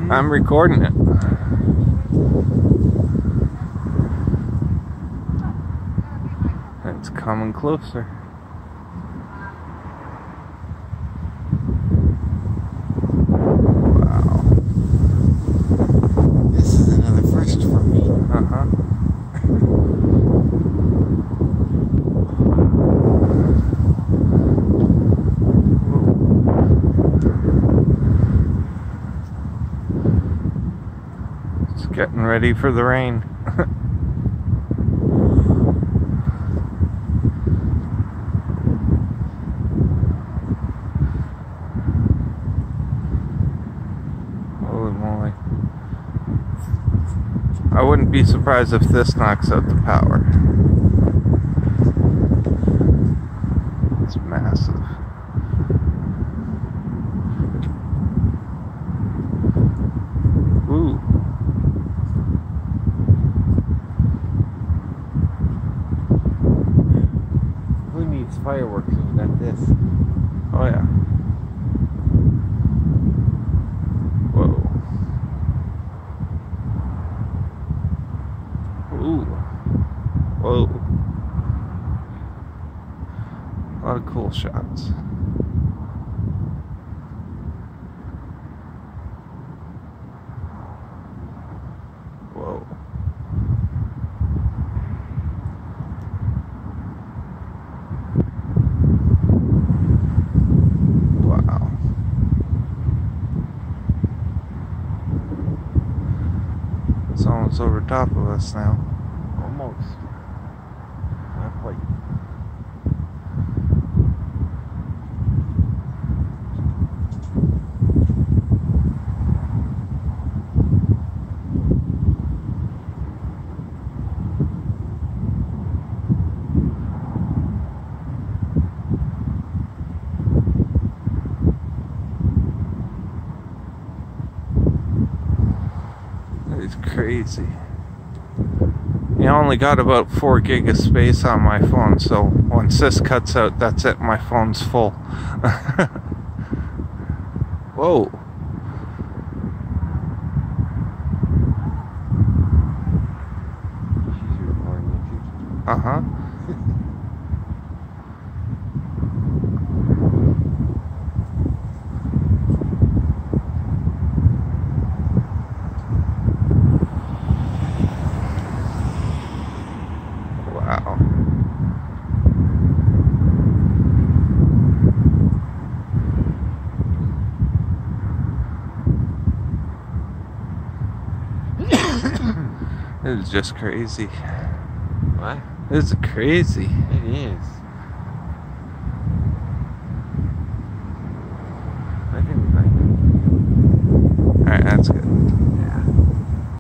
I'm recording it. It's coming closer. Wow. This is another first for me. Uh-huh. It's getting ready for the rain. Holy moly. I wouldn't be surprised if this knocks out the power. It's massive. Ooh. Who needs fireworks when we got this? Oh yeah. Whoa. Ooh. Whoa. A lot of cool shots. Whoa. Wow. It's almost over top of us now. Almost. Not quite. It's crazy. I only got about 4 gig of space on my phone, so once this cuts out, that's it. My phone's full. Whoa. She's recording it too. Uh-huh. Wow. It is just crazy. What? It's crazy. It is.